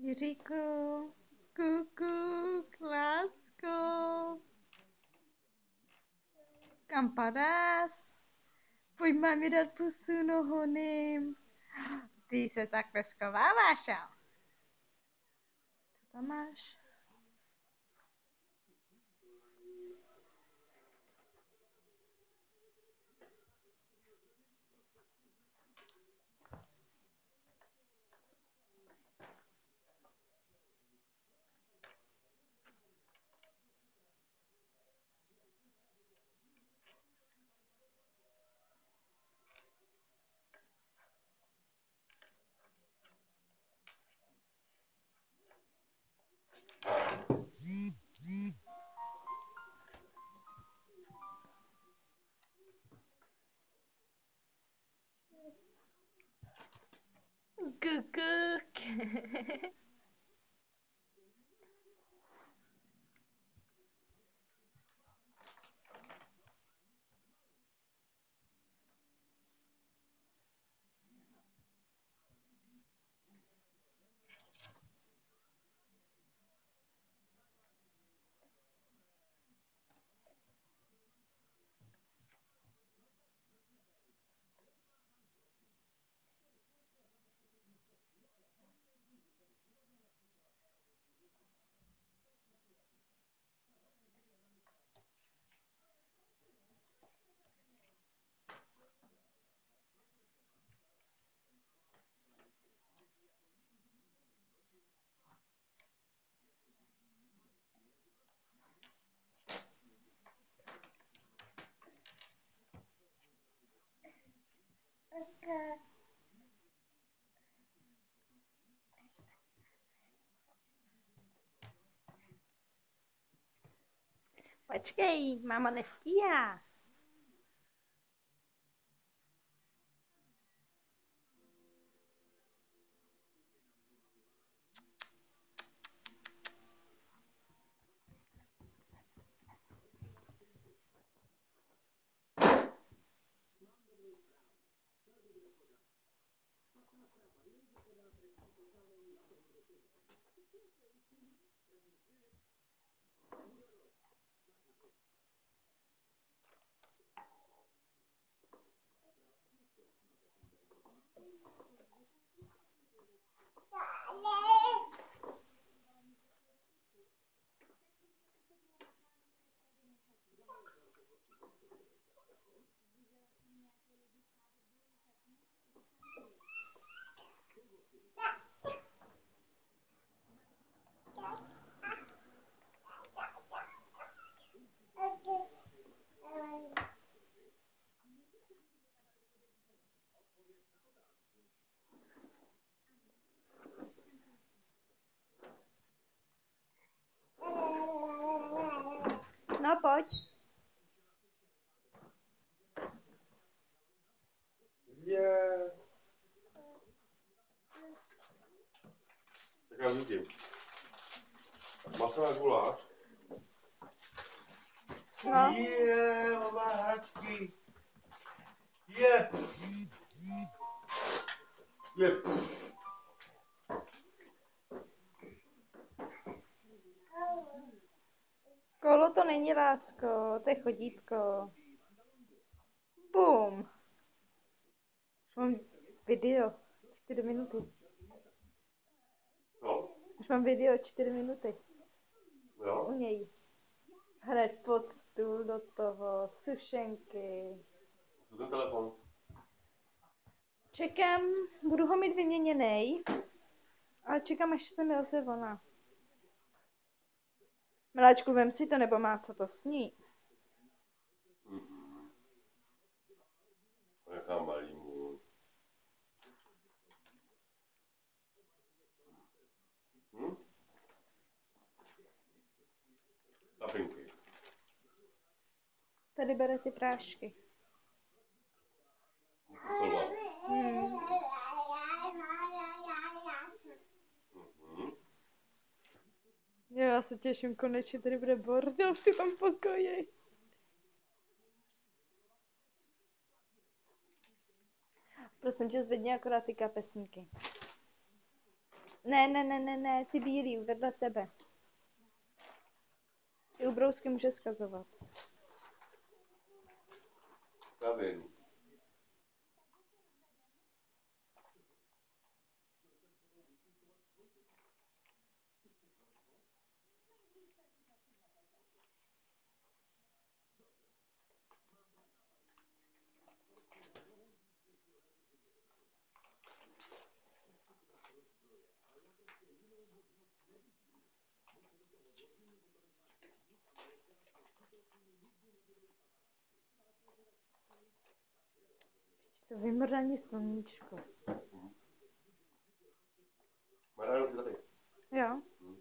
Jiříku, kuku, lásko, kam padáš? Pojď mám dát pusu nohonym. Ty se takhle schováváš, jo? Co tam máš? Kukuk. Počkej, máma nestíhá. No pojď. Je. Tak já vidím. Masové guláš. No. Je, má hračky. Je. Je. Kolo to není, lásko, to je chodítko. Bum. Už mám video 4 minuty. No, Už mám video 4 minuty. jo. U něj. Hned pod stůl do toho, sušenky. Co ten telefon? Čekám, budu ho mít vyměněný, ale čekám, až se mi ozve ona. Miláčku, vem si to, nebo má co to sní. Jaká malý můj. Tapinky. Tady bere ty prášky. Kusova. Já se těším, konečně tady bude bordel v tom pokoji. Prosím tě, zvedni akorát ty kapesníky. Ne, ty bílý vedle tebe. Ty ubrousky může skazovat. Já vím. To vymrdaný sluníčko. Mariano, ty tady. Jo.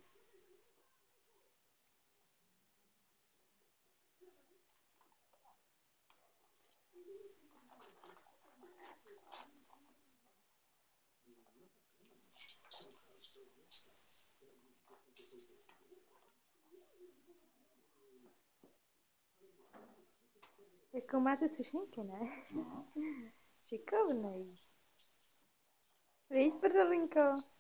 Jako máte sušenky, ne? Šikovnej. Víš, prdolinko?